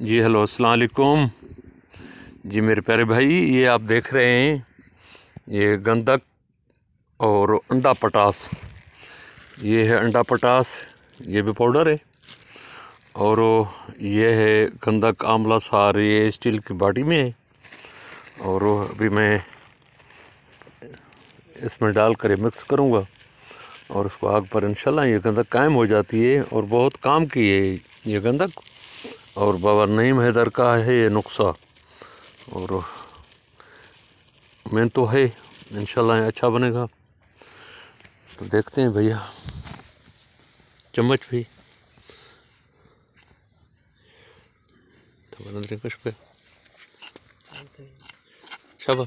जी hello अस्सलाम वालेकुम। जी मेरे प्यारे भाई, ये आप देख रहे हैं ये गंधक और अंडा पटास। ये है अंडा पटास, ये भी पाउडर है। और ये है गंधक आंवला सार, ये स्टील की बाटी में है। और अभी मैं इसमें डाल कर मिक्स करूँगा और उसको आग पर इंशाल्लाह ये गंधक कायम हो जाती है। और बहुत काम की है ये गंधक। और बाबा नईम हैदर का है ये नुस्खा, और मैं तो है इंशाल्लाह अच्छा बनेगा। तो देखते हैं भैया, चम्मच भी तो बना दें कुछ पे शाबाश।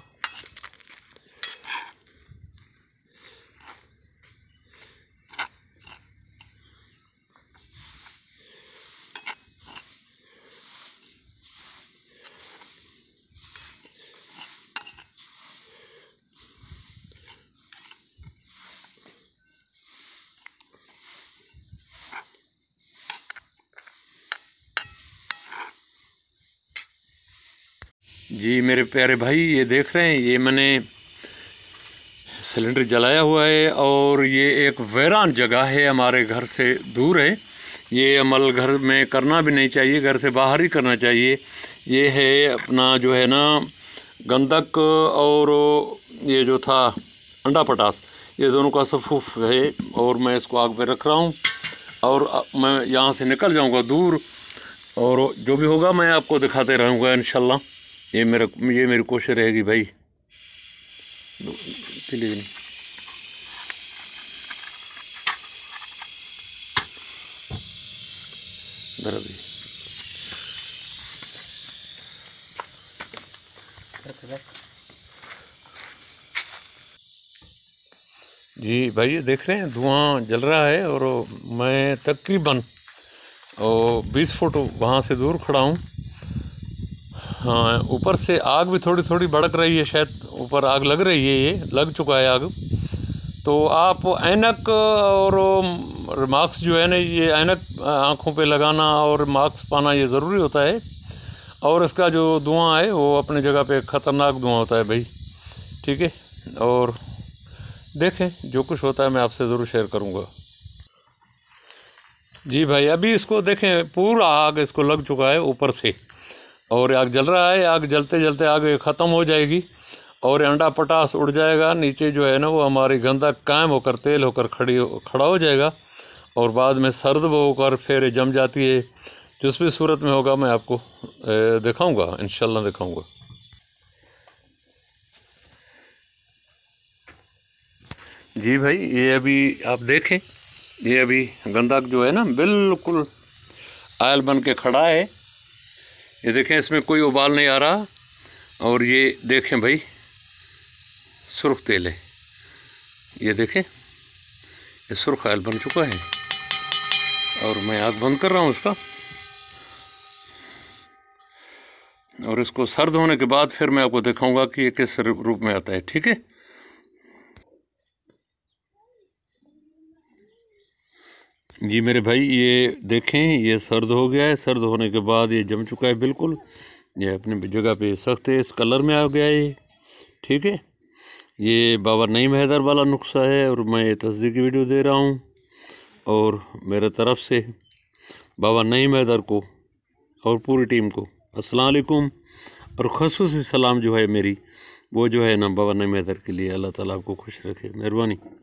जी मेरे प्यारे भाई, ये देख रहे हैं ये मैंने सिलेंडर जलाया हुआ है। और ये एक वीरान जगह है, हमारे घर से दूर है। ये अमल घर में करना भी नहीं चाहिए, घर से बाहर ही करना चाहिए। ये है अपना जो है ना गंधक और ये जो था अंडा पटास, ये दोनों का सफूफ है। और मैं इसको आग पे रख रहा हूँ और मैं यहाँ से निकल जाऊँगा दूर, और जो भी होगा मैं आपको दिखाते रहूँगा इंशाल्लाह। ये मेरी कोशिश रहेगी भाई। प्लीज जी भाई, ये देख रहे हैं धुआं जल रहा है। और मैं तकरीबन 20 फुट वहाँ से दूर खड़ा हूँ। हाँ, ऊपर से आग भी थोड़ी थोड़ी भड़क रही है, शायद ऊपर आग लग रही है, ये लग चुका है आग। तो आप ऐनक और मास्क जो है ना, ये ऐनक आँखों पे लगाना और मास्क पाना ये ज़रूरी होता है। और इसका जो धुआं है वो अपनी जगह पे ख़तरनाक धुआं होता है भाई, ठीक है। और देखें जो कुछ होता है मैं आपसे ज़रूर शेयर करूँगा। जी भाई, अभी इसको देखें, पूरा आग इसको लग चुका है ऊपर से, और आग जल रहा है। आग जलते जलते आग ख़त्म हो जाएगी और अंडा पटास उड़ जाएगा नीचे। जो है ना वो हमारी गंधक कायम होकर तेल होकर खड़ा हो जाएगा, और बाद में सर्द होकर फिर जम जाती है। जिस भी सूरत में होगा मैं आपको दिखाऊंगा, इंशाल्लाह दिखाऊंगा। जी भाई, ये अभी आप देखें, ये अभी गंधक जो है ना बिल्कुल आयल बन के खड़ा है। ये देखें, इसमें कोई उबाल नहीं आ रहा। और ये देखें भाई, सुर्ख तेल है, ये देखें, ये सुर्ख आयल बन चुका है। और मैं आग बंद कर रहा हूँ इसका, और इसको सर्द होने के बाद फिर मैं आपको दिखाऊंगा कि ये किस रूप में आता है, ठीक है। जी मेरे भाई, ये देखें, ये सर्द हो गया है। सर्द होने के बाद ये जम चुका है बिल्कुल। ये अपनी जगह पे सख्त है, इस कलर में आ गया है, ठीक है। ये बाबा नईम हैदर वाला नुस्खा है, और मैं ये तस्दीकी वीडियो दे रहा हूँ। और मेरे तरफ से बाबा नईम हैदर को और पूरी टीम को अस्सलाम वालेकुम। और ख़ुसूसी सलाम जो है मेरी, वो जो है ना बाबा नईम हैदर के लिए। अल्लाह ताला आपको खुश रखे, मेहरबानी।